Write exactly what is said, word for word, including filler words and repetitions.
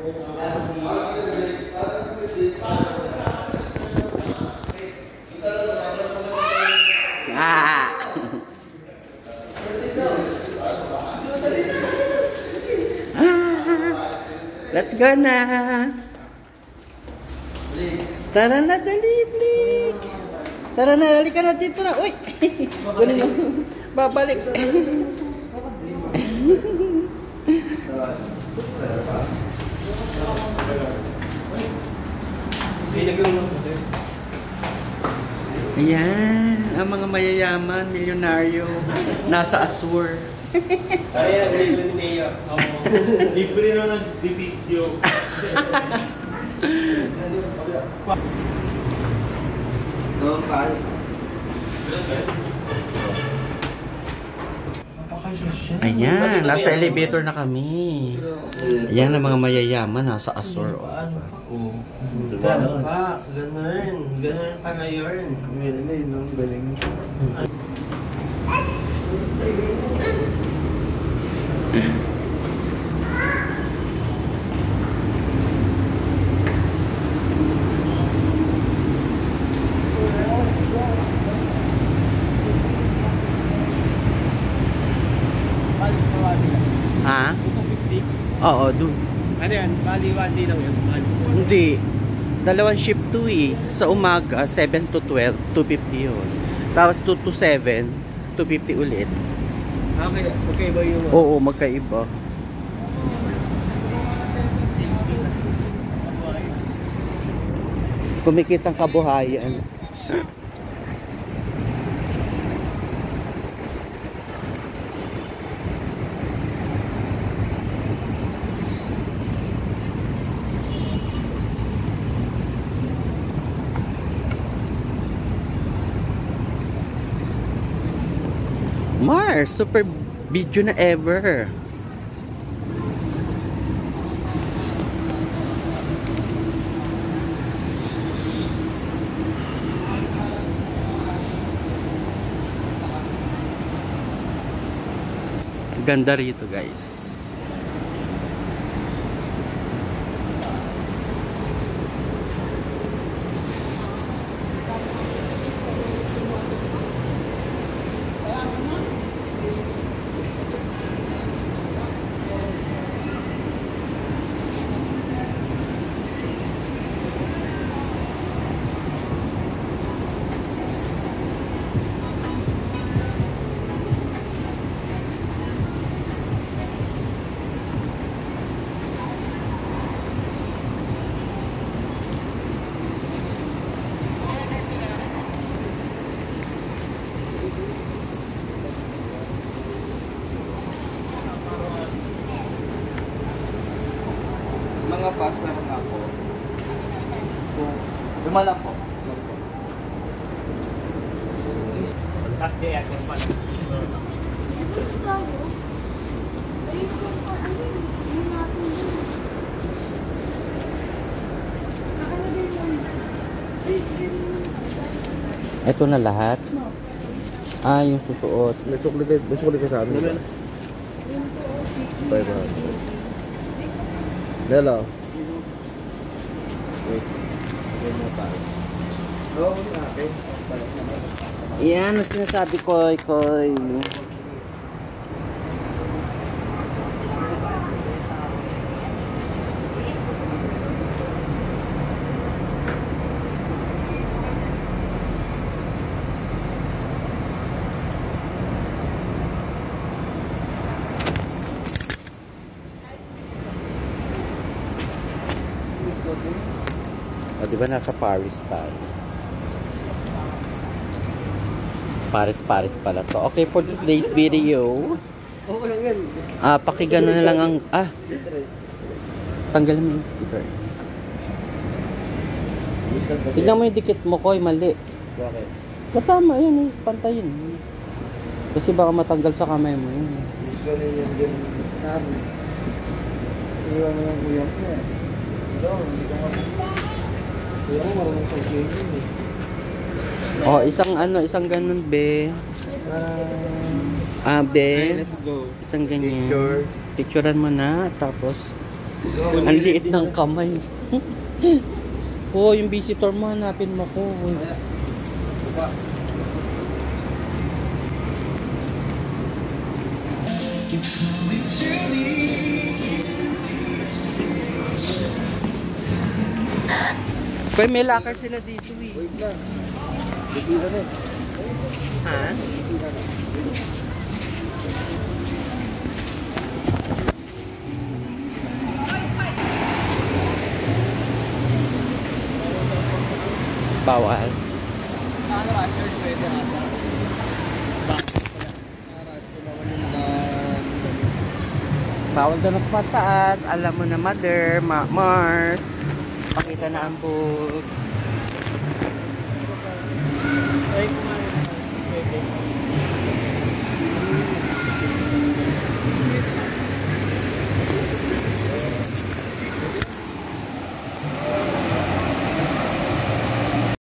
Ah. Let's go na. Tara na, dali, Blik. Tara na, halika na dito na. Uy! Ganun mo. Babalik. Ayan, ang mga mayayaman, milyonaryo, nasa Asur. Kaya, libre ni Nea. Libre na nag-video. Ayan, nasa elevator na kami. Ayan ang mga mayayaman, nasa Asur. Oo. Ganun ka, ganun. Ganun ka na yun. Ganun, ang galing. Ha? Oo, dun. Ano yan? Bali, one day lang yun? Hindi. Dalawang shift to eh. Sa umaga, seven to twelve, two fifty yun. Tapos two to seven, two fifty ulit. Okay, okay ba yung... Oo, magkaiba. Kumikitang kabuhayan. Mars, super video na ever. Ganda rito, guys. Mga pass meron ako. Luma lang po. Last day ako pala. Ito na lahat? Ah, yung susuot. May chocolate, may chocolate ka sa amin. five hundred. Hello. Wait. Okay mo tayo. Oo, okay. Yan ang sinasabi ko, Koy. O, diba nasa Paris tayo? Paris-Paris pala to. Okay, for today's video, Okay lang yan. ah, pakigano na lang ang, ah, tanggalin mo yung sticker. Tignan mo yung dikit mo, Koy, mali. Bakit? Katama, yun, pantayin. Kasi baka matanggal sa kamay mo yun. Usually yan din namin. Iwan mo yung kuya mo yan. Ito, hindi ka mag- kuya mo marunong sa gaming eh. Oh, isang ano, isang ganun, be. Ah, be. Let's go. Isang ganyan. Picture. Picturean mo na, tapos Ang liit ng kamay. Oh, yung visitor mo, hanapin mo ko. Kuya, may locker sila dito eh. Wait lang. Hindi na rin. Ha? Hindi na rin. Bawal. Ano ba, sir? Pwede ata. Aras ko naman yung naka- Bawal doon ang pataas. Alam mo na, mother, ma Mars. Pakita na ang boots. Ay,